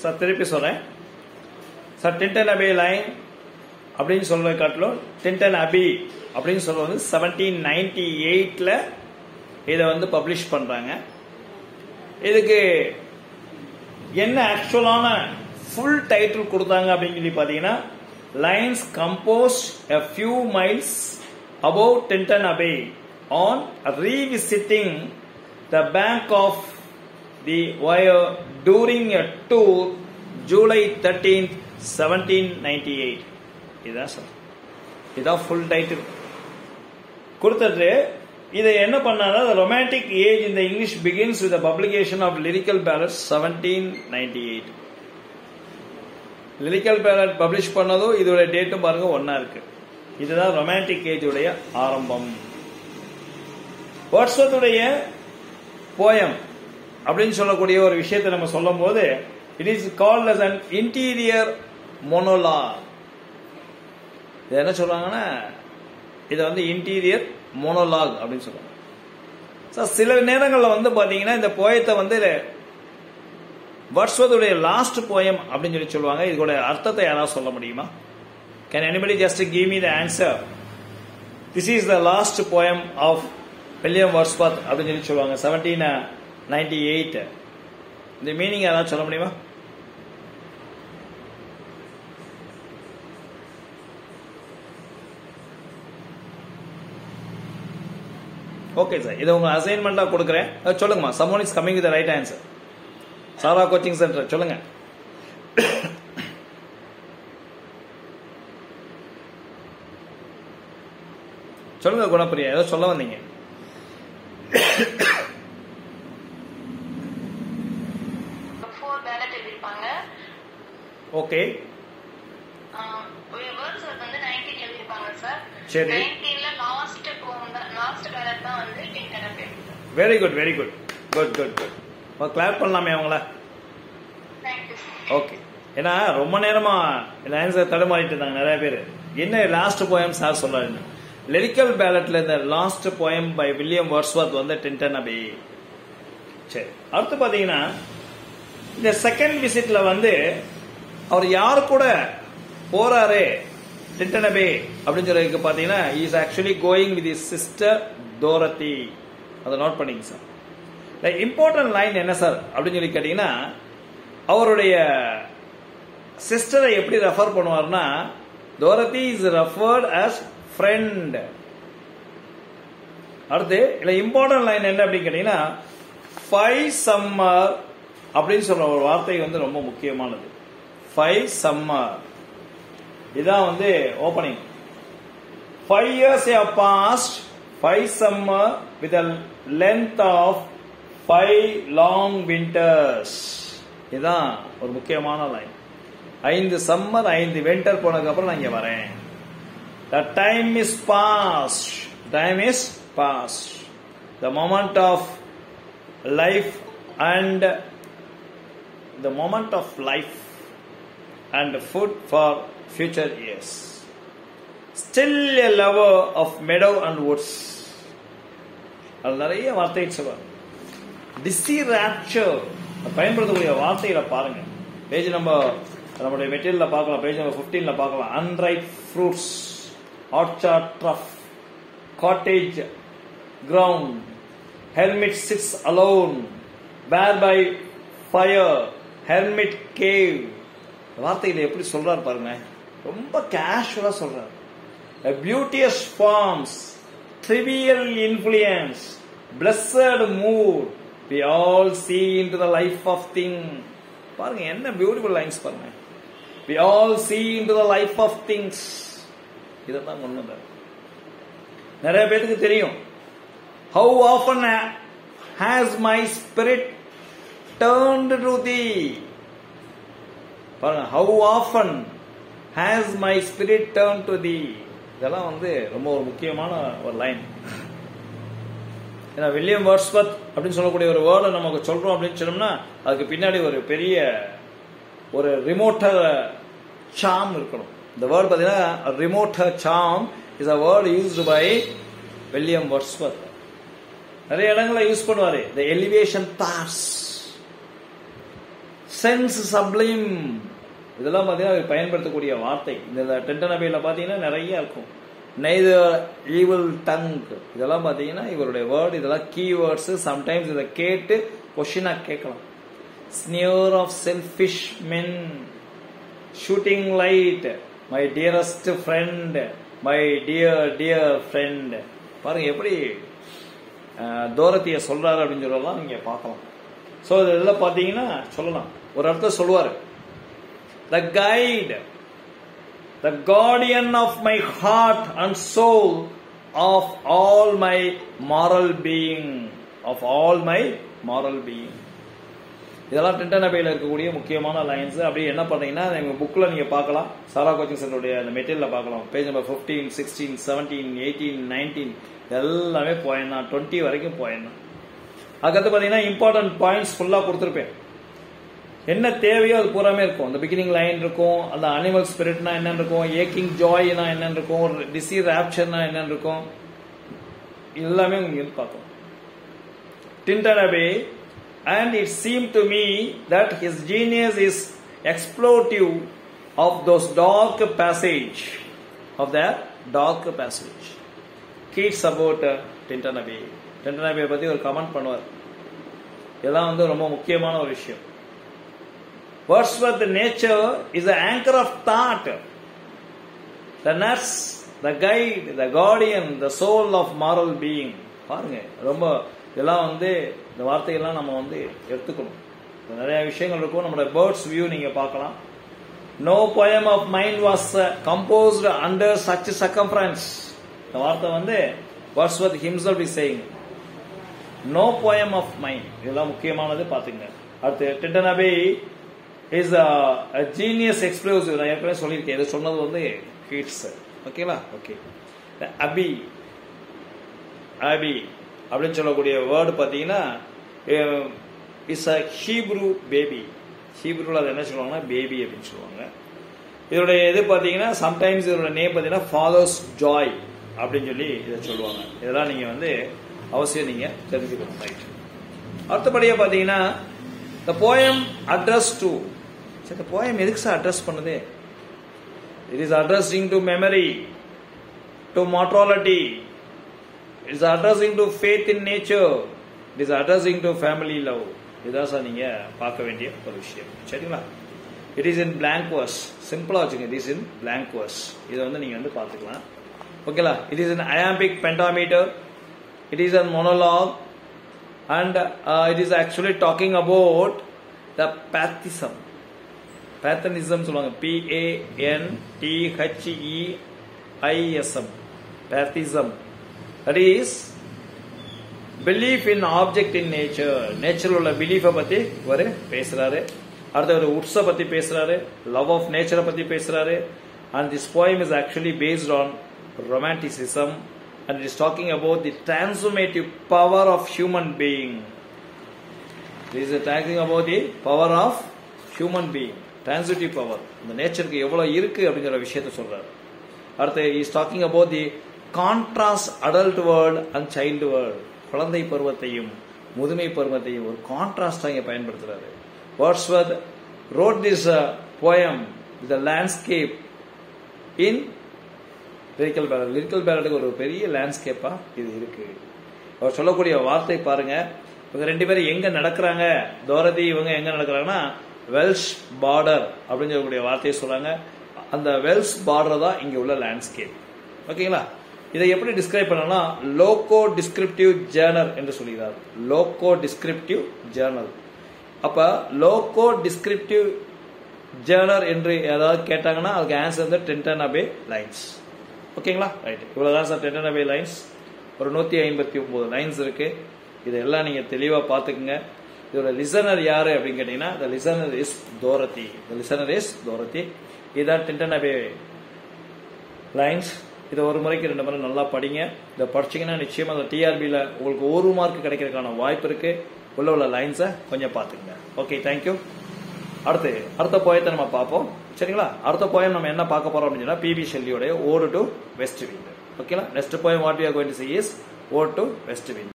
Sir திருப்பி சொல்றேன் sir. டின்டன் Abe line அப்படின்னு சொல்றதை காட்டிலும் டின்டன் அபி அப்படின்னு சொல்றது 1798ல இதை வந்து பப்ளிஷ் பண்றாங்க. இதுக்கு என்ன ஆக்சுவலான ஃபுல் டைட்டில் கொடுத்தாங்க அப்படின்னு சொல்லி பாத்தீங்கன்னா, lines composed a few miles above Tinton Abbey on revisiting the bank of the Wye during a tour July 13th 1798. இதுதான் சார், இதான் ஃபுல் டைட்டில் கொடுத்துட்டு இதை என்ன பண்ணாங்க, romantic age in the English begins with the publication of Lyrical Ballads 1798. Lyrical ballad publish பண்ணதும் இதோட டேட்டும் பாருங்க ஒன்னா இருக்கு. இதுதான் ரொமான்டிக் ஏஜ் உடைய ஆரம்பம். வேர்ட்ஸ்வர்த்துடைய போயம் அப்படின்னு சொல்லக்கூடிய ஒரு விஷயத்தை நம்ம சொல்லும் போது, it is called as an interior monologue. இது என்ன சொல்றாங்கன்னா, இதை வந்து இன்டீரியர் மோனோலாக் அப்படின்னு சொல்றாங்க. சில நேரங்களில் வந்து பாத்தீங்கன்னா இந்த போயத்தை வந்து வேர்ட்ஸ்வர்த்துடைய லாஸ்ட் போயம் அப்படின்னு சொல்லி சொல்லுவாங்க. இதோட அர்த்தத்தை யாராவது சொல்ல முடியுமா? Can anybody just give me the answer? This is the last poem of William Wordsworth அப்படின்னு சொல்லி சொல்லுவாங்க 1798. இந்த மீனிங் யாராவது சொல்ல முடியுமா? ஓகே சார், இதை உங்க அசைன்மெண்டா கொடுக்குறேன், சொல்லுங்கம்மா. someone is coming with the right answer. Sara coaching centre சொல்லுங்க. சொல்லுங்க குணப்பிரியா, ஏதோ சொல்ல வந்தீங்க. ஓகே சரி, very good very good good good good. Clap பண்ணலாமே அவங்கள. ஓகே, ஏன்னா ரொம்ப நேரமா இந்த ஆன்சர் தடுமாறிட்டு இருந்தாங்க நிறைய பேர். என்ன லாஸ்ட் போயம் சார் சொல்றாரு? லிரிக்கல் பேலட்ல இந்த last poem by William Wordsworth வந்து டின்டன் அபே. சரி, அடுத்து பாத்தீங்கன்னா இந்த செகண்ட் விசிட்ல வந்து அவர் யாரு கூட போறாரு டின்டன் அபே அப்படின்னு சொல்லி பாத்தீங்கன்னா, is actually going with his sister Dorothy. அதை நோட் பண்ணிங்க சார். இம்பார்ட்டன்ட் லைன் என்ன சார் அப்படின்னு சொல்லி கேட்டீங்கன்னா, அவருடைய சிஸ்டரை எப்படி ரெஃபர் பண்ணுவார்னா, Dorothy is referred as friend. அடுத்து இல்ல இம்பார்ட்டன்ட் லைன் என்ன அப்படின்னு கேட்டீங்கன்னா, 5 summer அப்படின்னு சொல்ற ஒரு வார்த்தை வந்து ரொம்ப முக்கியமானது. 5 summer இதான் வந்து opening. 5 years have passed, 5 summer with a length of 5 long winters. இதுதான் ஒரு முக்கியமான லைன். 5 சம்மர் 5 வின்டர் போனதுக்கு அப்புறம் நான் இங்க வரேன். The time is past, time is past, the moment of life and the moment of life and food for future years. Still a lover of meadow and woods. அது நிறைய வார்த்தை சொல்லுவாங்க. DC rapture பயன்படுத்தக்கூடிய வார்த்தைகளை பாருங்க. பேஜ் நம்மளுடைய மெட்டீரியல்ல பார்க்கலாம், page number 15ல பார்க்கலாம். அன்ரைப் ஃப்ரூட்ஸ், ஆர்ச்சார்ட் ட்ரஃப், cottage ground, hermit sits alone, bare by fire, hermit cave. வார்த்தைகளை எப்படி சொல்றாரு பாருங்க, ரொம்ப கேஷுவலா சொல்றாரு. Beauteous forms, trivial influence, blessed mood, we all see into the life of thing. பாருங்க என்ன பியூட்டிஃபுல் லைன்ஸ் பாருங்க. We all see into the life of things. இதெல்லாம் ஒண்ணுங்க. நிறைய பேருக்கு தெரியும். How often has my spirit turned to thee. பாருங்க, how often has my spirit turned to thee. இதெல்லாம் வந்து ரொம்ப ஒரு முக்கியமான ஒரு லைன். ஏன்னா வில்லியம் வேர்ட்ஸ்வர்த் அப்படின்னு சொல்லக்கூடிய ஒரு வேர்டை நமக்கு சொல்றோம் அப்படின்னு சொன்னோம்னா, அதுக்கு பின்னாடி ஒரு பெரிய ஒரு ரிமோட்டர் சாம் இருக்கணும். இந்த வேர்ட் பார்த்தீங்கன்னா remoter charm is a word used by William Wordsworth. நிறைய இடங்களில் யூஸ் பண்ணுவாரு. The elevation thoughts. Sense sublime, இதெல்லாம் பார்த்தீங்கன்னா பயன்படுத்தக்கூடிய வார்த்தை. இந்த டென்டன் அபேல பார்த்தீங்கன்னா நிறைய இருக்கும். நெய்தர் ஈவில் டங், இதெல்லாம் பார்த்தீங்கன்னா இவருடைய வேர்டு, இதெல்லாம் கீவேர்ட்ஸ். சம்டைம்ஸ் இதை கேட்டு கொஸ்டினா கேட்கலாம். Sneer of selfish men, shooting light, my dearest friend, my dear friend. பாருங்க எப்படி தோரத்திய சொல்றாரு அப்படின்னு சொல்லலாம், நீங்க பார்க்கலாம். ஸோ இதெல்லாம் பார்த்தீங்கன்னா சொல்லலாம். ஒரு இடத்துல சொல்லுவாரு, the guide, the guardian of my heart and soul, of all my moral being, of all my moral being. இதெல்லாம் டென்டன் அபேல இருக்கக்கூடிய முக்கியமான லைன்ஸ். அப்படி என்ன பண்ணீங்கன்னா எங்க புக்ல நீங்க பார்க்கலாம், சாரா கோச்சிங் சென்டருடைய அந்த மெட்டீரியல்ல பார்க்கலாம். பேஜ் நம்பர் 15, 16, 17, 18, 19 எல்லாமே போயம் தான். 20 வரைக்கும் போயம் தான். அதுக்கடுத்து பாத்தீங்கன்னா இம்பார்ட்டன்ட் பாயிண்ட்ஸ் ஃபுல்லா கொடுத்துருப்பேன். என்ன தேவையோ அது பூராமே இருக்கும். அந்த பிகினிங் லைன் இருக்கும், அந்த அனிமல் ஸ்பிரிட்னா என்னன்னு இருக்கும், ஏக்கிங் ஜாய்னா என்னன்னு இருக்கும், டிசீர் ராப்சர்னா என்னன்னு இருக்கும், எல்லாமே உங்களுக்கு பார்க்கலாம். Tintern Abbey, and it seemed to me that his genius is exploitive of those dark passage, of that dark passage. Keats about Tintin Abbey. Tintin Abbey பத்தி ஒரு கமெண்ட் பண்ணுவார். இதெல்லாம் வந்து ரொம்ப முக்கியமான ஒரு விஷயம். Wordsworth nature is the anchor of thought, the nurse, the guide, the guardian, the soul of moral being. பாருங்க, ரொம்ப இதெல்லாம் வந்து இந்த வார்த்தைகள்லாம் நம்ம வந்து எடுத்துக்கணும். நிறைய விஷயங்கள் இருக்கும். நம்மளோட பேர்ட்ஸ் வியூ நீங்க பார்க்கலாம். No poem of mine was composed under such circumference. இந்த வார்த்தை வந்து Wordsworth himself is saying. No poem of mine. இதெல்லாம் முக்கியமானது பாத்துங்க. அடுத்து Tintern Abbey is a genius explosive. நான் ஏற்கனவே சொல்லியிருக்கேன். இது சொன்னது வந்து கீட்ஸ். ஓகேங்களா? ஓகே. அபி அப்படின்னு சொல்லக்கூடிய வேர்டு பார்த்தீங்கன்னா இஸ் அ ஹீப்ரூ பேபி. ஹீப்ரூல அது என்ன சொல்லுவாங்கன்னா பேபி அப்படின்னு சொல்லுவாங்க. இதோடைய இது பார்த்தீங்கன்னா சம்டைம்ஸ் இதோட நேம் பார்த்தீங்கன்னா ஃபாதர்ஸ் ஜாய் அப்படின்னு சொல்லி இதை சொல்லுவாங்க. இதெல்லாம் நீங்க வந்து அவசியம் நீங்க தெரிஞ்சுக்கணும். ரைட். அடுத்தபடியாக பார்த்தீங்கன்னா த போயம் அட்ரஸ் டு. சரி, இந்த போயம் எதுக்கு சார் அட்ரஸ் பண்ணுது? It is addressing to memory, to mortality. It is addressing to faith in nature. It is addressing to family love. இதான் சார் நீங்க பார்க்க வேண்டிய ஒரு விஷயம். சரிங்களா? It is in blank verse. சிம்பிளா வச்சுங்க. It is in blank verse. இதை வந்து நீங்க வந்து பார்த்துக்கலாம். ஓகேலா? It is in iambic pentameter. It is a monologue, and it is actually talking about the pathism. Pathism சொல்லுவாங்க. P-A-N-T-H-E-I-S-M. Pathism. That is belief in object in nature. Nature உள்ள பிலீஃபை பத்தி ஒரு பேசுறாரு. அடுத்த ஒரு உட்ஸ பத்தி பேசுறாரு, லவ் ஆஃப் நேச்சரை பத்தி பேசுறாரு. And this poem is actually based on romanticism, and it is talking about the transformative power of human being. This is talking about the power of human being, transitive power. இந்த நேச்சருக்கு எவ்வளவு இருக்கு அப்படிங்கிற விஷயத்தை சொல்றாரு. அடுத்து he is talking about the contrast adult world and child world. குழந்தை பருவத்தையும் முதுமை பருவத்தையும் ஒரு கான்ட்ராஸ்டா இங்க பயன்படுத்துறாரு. Wordsworth wrote this poem, the landscape in lyrical ballad. lyrical ballad ஒரு பெரிய லேண்ட்ஸ்கேப்பா இது இருக்கு. அவர் சொல்லக்கூடிய வார்த்தை பாருங்க. இவங்க ரெண்டு பேரும் எங்க நடக்கிறாங்க, தோரதி இவங்க எங்க நடக்கிறாங்கன்னா வெல்ஷ் பார்டர் அப்படின்னு சொல்லக்கூடிய வார்த்தையை சொல்றாங்க. அந்த வெல்ஷ் பார்டர் தான் இங்க உள்ள லேண்ட்ஸ்கேப். ஓகேங்களா? இதை எப்படி டிஸ்கிரைப் பண்ணனா லோகோ டிஸ்கிரிப்டிவ் ஜேர்னல் என்று சொல்கிறார். Loco descriptive journal. அப்ப லோகோ டிஸ்கிரிப்டிவ் ஜேர்னல் என்று ஏதாவது கேட்டாங்கன்னா அதுக்கு ஆன்சர் வந்து டென்டன் அபே லைன்ஸ். ஓகேங்களா? ரைட். இவ்வளவுதான் சார் டென்டன் அபே லைன்ஸ். ஒரு 159 லைன்ஸ் இருக்கு. இதெல்லாம் நீங்க தெளிவா பாத்துக்குங்க. இதோட லிசனர் யாரு அப்படின்னு கேட்டீங்கன்னா the listener is Dorothy. The listener is Dorothy. இதான் டென்டன் அபே லைன்ஸ். இதை ஒரு முறைக்கு 2 முறை நல்லா படிங்க. இதை படிச்சீங்கன்னா நிச்சயமா அந்த டிஆர்பியில் உங்களுக்கு 1 மார்க் கிடைக்கிறதுக்கான வாய்ப்பு இருக்கு. உள்ள லைன்ஸை கொஞ்சம் பார்த்துக்குங்க. Okay, thank you. அடுத்த போயத்தை நம்ம பார்ப்போம். சரிங்களா? அடுத்த போயம் நம்ம என்ன பார்க்க போறோம் அப்படின்னா பிபி ஷெல்லியோட ஓடு டு வெஸ்ட் விண்ட். ஓகேங்களா? Next poem what we are going to see is ode to west wind.